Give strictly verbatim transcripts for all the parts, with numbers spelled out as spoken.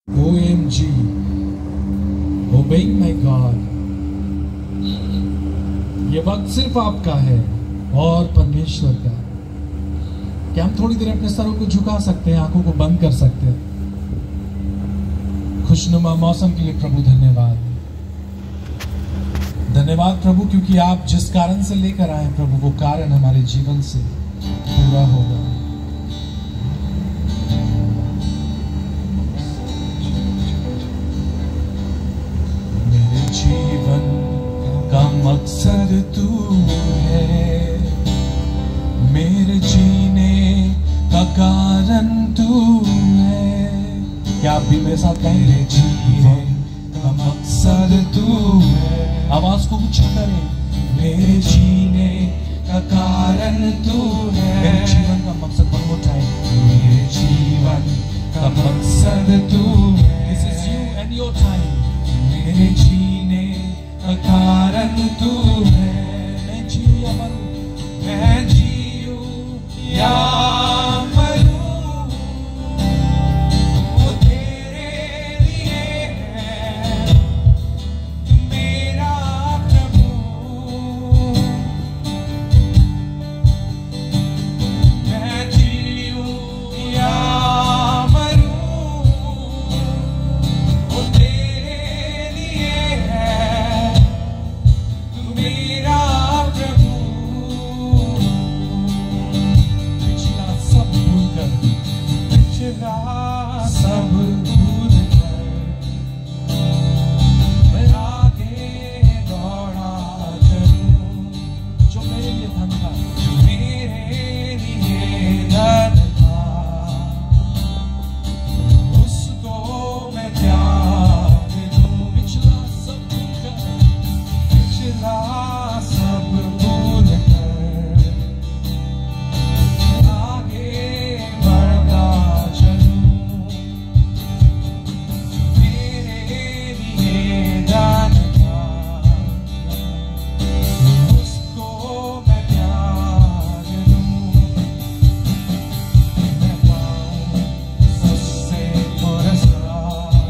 O M G, obeying my God. ये वक्त सिर्फ आपका है और परमेश्वर का। क्या हम थोड़ी देर अपने सरों को झुका सकते हैं, आंखों को बंद कर सकते हैं? खुशनुमा मौसम के लिए प्रभु धन्यवाद। धन्यवाद प्रभु, क्योंकि आप जिस कारण से लेकर आए प्रभु, वो कारण हमारे जीवन से पूरा होगा। मेरे जीवन का मकसद तू है, मेरे जीने का कारण तू है। क्या आप भी मेरे साथ कहेंगे? जीवन का मकसद तू है। आवाज को ऊंचा करें। मेरे जीने का कारण तू है। मेरे जीवन का मकसद one more time। मेरे जीवन का मकसद तू है। This is you and your time। मेरे जीने का कारण तू है। मैं जीऊं या मरूं, मैं जीऊं या मरूं, वो तेरे लिए है। तू मेरा प्रभु, मैं जीऊं या मरूं, वो तेरे लिए है। तू मेरा प्रभु। पिछला सब भूल कर, पिछला सब भूल कर मैं आगे दौड़ा चलूं। जो मेरे लिए धन था, जो मेरे लिए धन था, उसको मैं त्याग दूं। पिछला सब भूल कर, पिछला सब भूल कर आगे बढ़ता चलूं। मेरे लिए दान था, उसको मैं त्याग दूं। मैं पाऊं उससे पुरस्कार,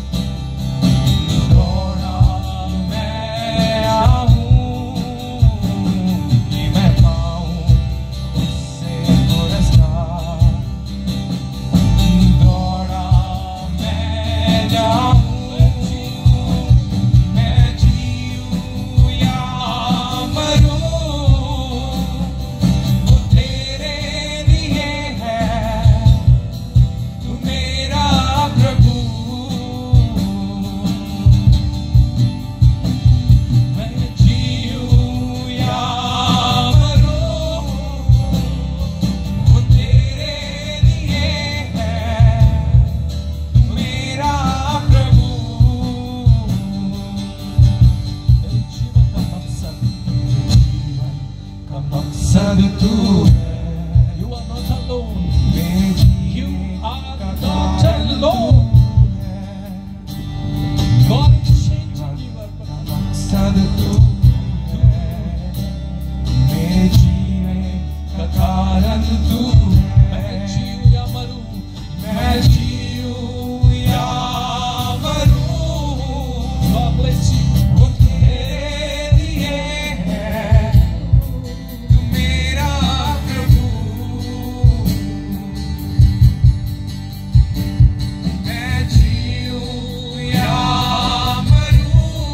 दौड़ा मैं आऊं कि मैं पाऊं उससे पुरस्कार, दौड़ा मैं जाऊं। मैं जीऊं या मरूं, वो तेरे लिए है। तू मेरा प्रभु, मैं जीऊं या मरूं, वो तेरे लिए है। तू मेरा प्रभु। मेरे जीवन का मकसद, जीवन का मकसद तू है। You are not alone. मेरे You are not alone. God is changing your मकसद तू है। मेरे जीने का कारण तू है। मैं जीऊं या मरूं, मैं जीऊं या मरूं, God bless you। वो तेरे लिए है। तू मेरा प्रभु, मैं जीऊं या मरूं,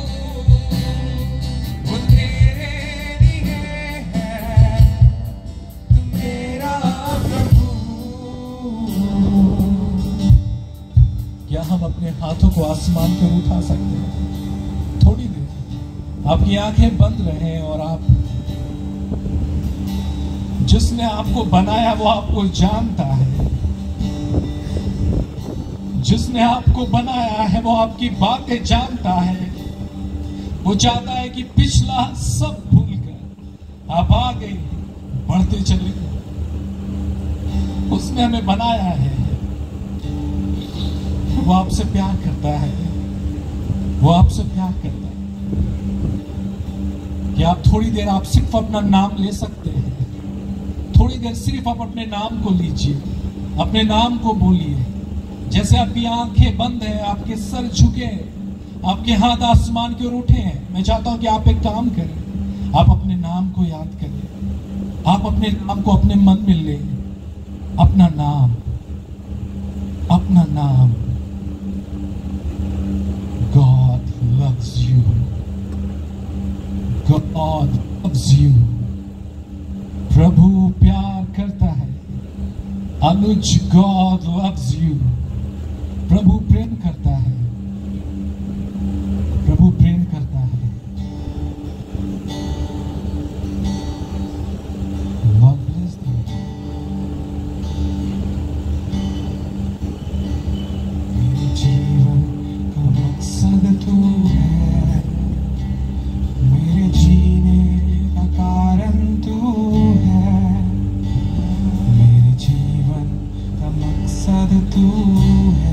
वो तेरे लिए है। तू मेरा प्रभु। क्या हम अपने हाथों को आसमान पर उठा सकते हैं? थोड़ी देर आपकी आंखें बंद रहें और आप, जिसने आपको बनाया वो आपको जानता है। जिसने आपको बनाया है वो आपकी बातें जानता है। वो चाहता है कि पिछला सब भूल कर आप आगे बढ़ते चले। उसने हमें बनाया है, वो आपसे प्यार करता है। वो आपसे प्यार करता है कि आप थोड़ी देर आप सिर्फ अपना नाम ले सकते हैं। थोड़ी देर सिर्फ आप अपने नाम को लीजिए, अपने नाम को बोलिए। जैसे आपकी आंखें बंद है, आपके सर झुके, आपके हाथ आसमान की ओर उठे हैं, मैं चाहता हूं कि आप एक काम करें, आप अपने नाम को याद करें, आप अपने नाम को अपने मन में लें, अपना नाम, अपना नाम। God loves you. God loves you. प्रभु प्यार करता है। अनुज, God loves you. प्रभु प्रेम करता है, प्रभु प्रेम करता है। God bless them. मेरे जीवन का मकसद तू है, मेरे जीने का कारण तू है, मेरे जीवन का मकसद तू है,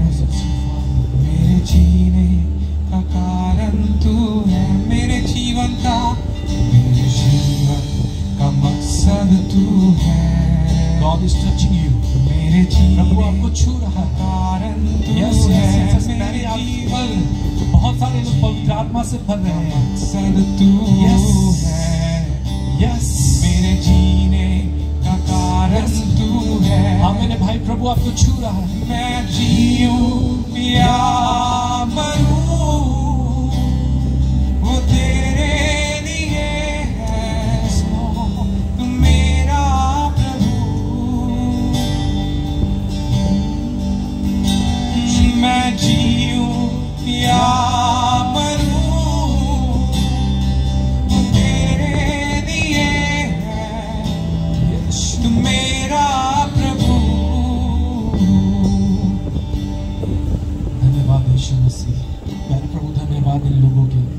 मेरे जीने का कारण तू है, मेरे जीवन का, मेरे जीवन का मकसद तू है। God is touching you. मेरे जीवन प्रभु आपको छू रहा है, कारण तू yes, है। yes, yes, मेरे जीवन, बहुत सारे लोग पवित्र आत्मा से भर रहे हैं, मकसद तू yes, है, yes, मेरे जीने का कारण yes, तू है। हाँ मेरे भाई, प्रभु आपको छू रहा है। मैं जीऊं या मरूं, वो तेरे लिए है, तू मेरा प्रभु। मैं जीऊं या मरूं, वो तेरे लिए है, तू मेरा प्रभु। धन्यवाद यीशु मसीह। प्यारे प्रभु, धन्यवाद इन लोगों के